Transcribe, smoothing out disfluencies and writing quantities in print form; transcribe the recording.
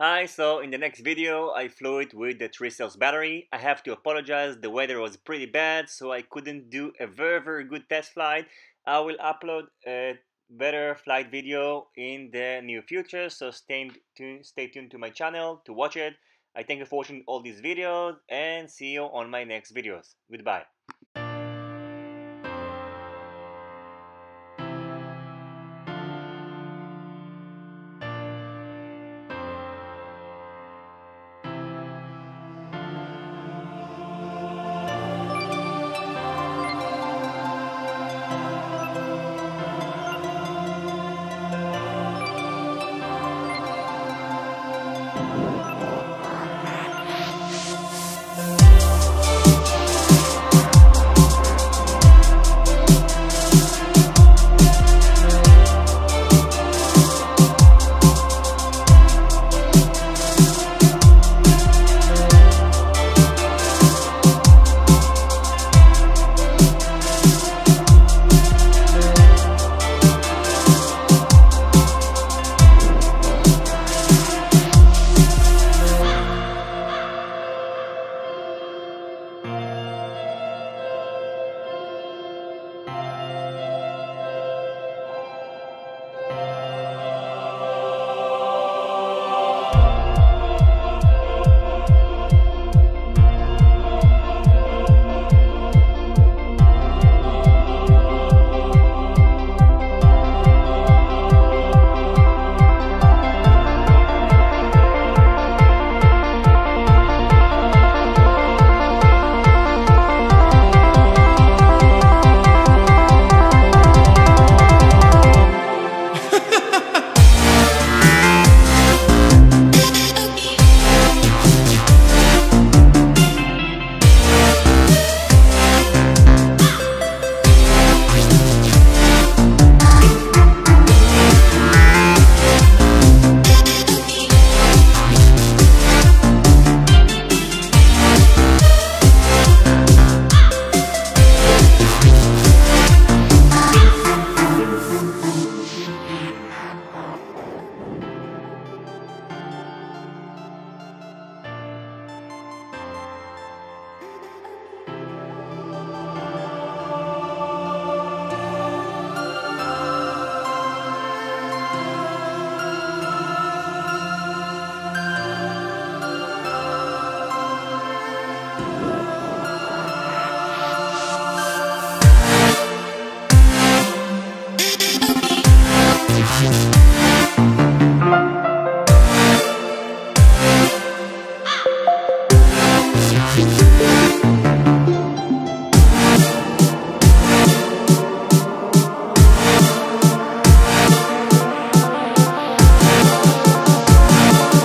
Hi, so in the next video I flew it with the 3 cells battery. I have to apologize, the weather was pretty bad, so I couldn't do a very good test flight. I will upload a better flight video in the near future, so stay tuned to my channel to watch it. I thank you for watching all these videos and see you on my next videos. Goodbye.